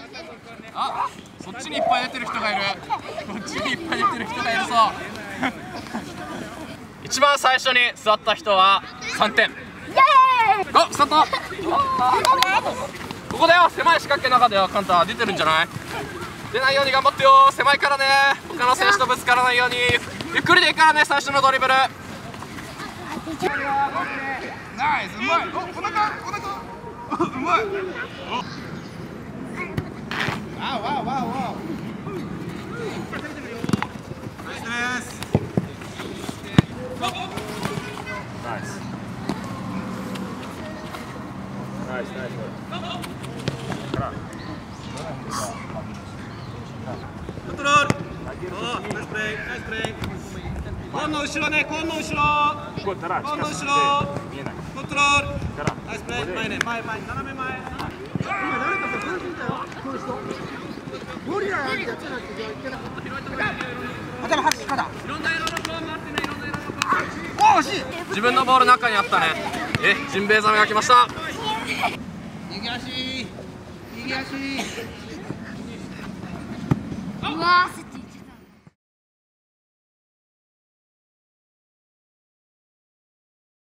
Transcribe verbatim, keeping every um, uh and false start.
あ、そっちにいっぱい出てる人がいる。こっちにいっぱい出てる人がいるぞ。一番最初に座った人はさんてん。イエーイ。あ、スタート。ここだよ、狭い四角形の中だよ。カンタ出てるんじゃない？出ないように頑張ってよ。狭いからね。他の選手とぶつからないようにゆっくりでいいからね。最初のドリブル。ナイス、うまい。お、お腹、お腹。うまい。あ、わわわ。ナイスです。ナイス。ナイスナイス。コントロール。ナイスプレー、ナイスプレー。コンの後ろね、コンの後ろ。コンの後ろ。コントロール。ナイスプレー、前ね、前前、斜め前。今誰かさ、これ聞いたよ。この人。ゴリラなんてやつじゃなくて、いけなかった。頭はち肩。いろんな色のコーン待ってね、いろんな色のコーン。お、惜しい。自分のボール中にあったね。え、ジンベエザメが来ました。右足。右足。うわー。